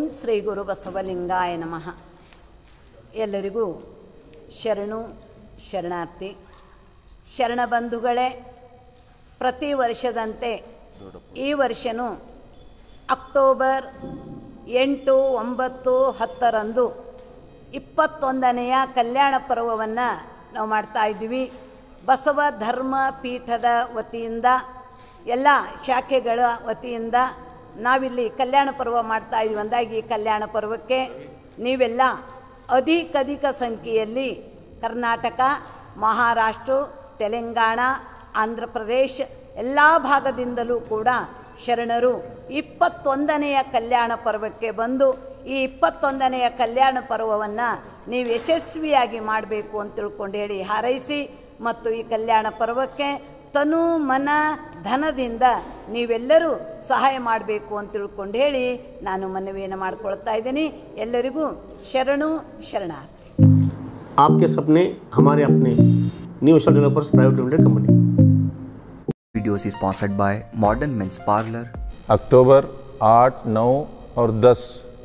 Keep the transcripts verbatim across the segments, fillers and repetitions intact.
ಶ್ರೀ ಗುರು ಬಸವಲಿಂಗಾಯ ನಮಃ. ಎಲ್ಲರಿಗೂ ಶರಣು ಶರಣಾರ್ಥಿ. ಶರಣ ಬಂಧುಗಳೇ, ಪ್ರತಿ ವರ್ಷದಂತೆ ಈ ವರ್ಷವೂ ಅಕ್ಟೋಬರ್ ಎಂಟು ಒಂಬತ್ತು ಹತ್ತರಂದು ಇಪ್ಪತ್ತೊಂದನೆಯ ಕಲ್ಯಾಣ ಪರ್ವವನ್ನು ನಾವು ಮಾಡ್ತಾ ಇದ್ದೀವಿ. ಬಸವ ಧರ್ಮ ಪೀಠದ ವತಿಯಿಂದ ಎಲ್ಲ ಶಾಖೆಗಳ ವತಿಯಿಂದ ನಾವಿಲ್ಲಿ ಕಲ್ಯಾಣ ಪರ್ವ ಮಾಡ್ತಾ ಇದ್ದೀವಿ. ಅಂದಾಗಿ ಈ ಕಲ್ಯಾಣ ಪರ್ವಕ್ಕೆ ನೀವೆಲ್ಲ ಅಧಿಕಧಿಕ ಸಂಖ್ಯೆಯಲ್ಲಿ ಕರ್ನಾಟಕ, ಮಹಾರಾಷ್ಟ್ರ, ತೆಲಂಗಾಣ, ಆಂಧ್ರ ಪ್ರದೇಶ ಎಲ್ಲ ಭಾಗದಿಂದಲೂ ಕೂಡ ಶರಣರು ಇಪ್ಪತ್ತೊಂದನೆಯ ಕಲ್ಯಾಣ ಪರ್ವಕ್ಕೆ ಬಂದು ಈ ಇಪ್ಪತ್ತೊಂದನೆಯ ಕಲ್ಯಾಣ ಪರ್ವವನ್ನು ನೀವು ಯಶಸ್ವಿಯಾಗಿ ಮಾಡಬೇಕು ಅಂತ ತಿಳ್ಕೊಂಡು ಹೇಳಿ ಹಾರೈಸಿ, ಮತ್ತು ಈ ಕಲ್ಯಾಣ ಪರ್ವಕ್ಕೆ ತನು ಮನ ಧನದಿಂದ ನೀವೆಲ್ಲರೂ ಸಹಾಯ ಮಾಡಬೇಕು ಅಂತ ತಿಳ್ಕೊಂಡು ಹೇಳಿ ನಾನು ಮನವಿಯನ್ನು ಮಾಡಿಕೊಳ್ತಾ ಇದ್ದೀನಿ. ಎಲ್ಲರಿಗೂ ಶರಣು ಶರಣಾರ್ಥಿ. आपके सपने हमारे अपने new Asia developers private limited company. Videos is sponsored by modern men's parlour. October आठ, नौ और दस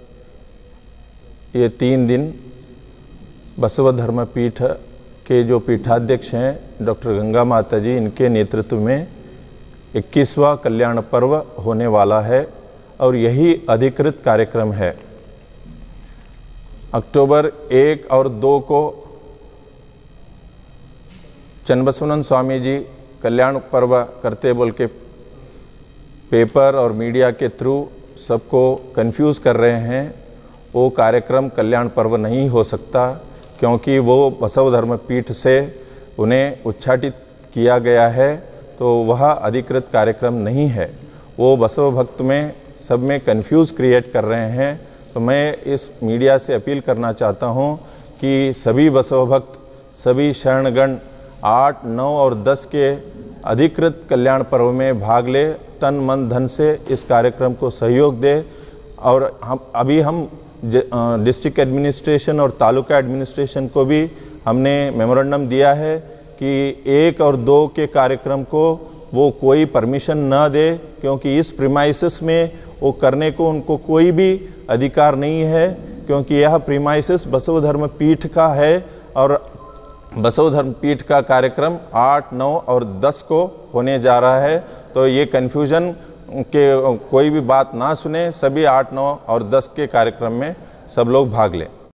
ये तीन दिन बसव धर्म पीठ के जो पीठाध्यक्ष हैं डॉक्टर गंगा माता जी, इनके नेतृत्व में इक्कीसवां कल्याण पर्व होने वाला है और यही अधिकृत कार्यक्रम है. अक्टूबर एक और दो को चन्नबसवानंद स्वामी जी कल्याण पर्व करते बोल के पेपर और मीडिया के थ्रू सबको कंफ्यूज कर रहे हैं. वो कार्यक्रम कल्याण पर्व नहीं हो सकता, क्योंकि वो बसव धर्म पीठ से उन्हें उच्चाटित किया गया है, तो वह अधिकृत कार्यक्रम नहीं है. वो बसव भक्त में सब में कंफ्यूज क्रिएट कर रहे हैं. तो मैं इस मीडिया से अपील करना चाहता हूँ कि सभी बसव भक्त, सभी शरणगण आठ, नौ और दस के अधिकृत कल्याण पर्व में भाग ले, तन मन धन से इस कार्यक्रम को सहयोग दे. और हम अभी हम डिस्ट्रिक्ट एडमिनिस्ट्रेशन और तालुका एडमिनिस्ट्रेशन को भी हमने मेमोरेंडम दिया है कि एक और दो के कार्यक्रम को वो कोई परमिशन न दे, क्योंकि इस प्रीमाइसिस में वो करने को उनको कोई भी अधिकार नहीं है, क्योंकि यह प्रीमाइसिस बसव धर्म पीठ का है और बसव धर्म पीठ का कार्यक्रम आठ, नौ और दस को होने जा रहा है. तो ये कन्फ्यूजन के कोई भी बात ना सुने, सभी आठ, नौ और दस के कार्यक्रम में सब लोग भाग लें.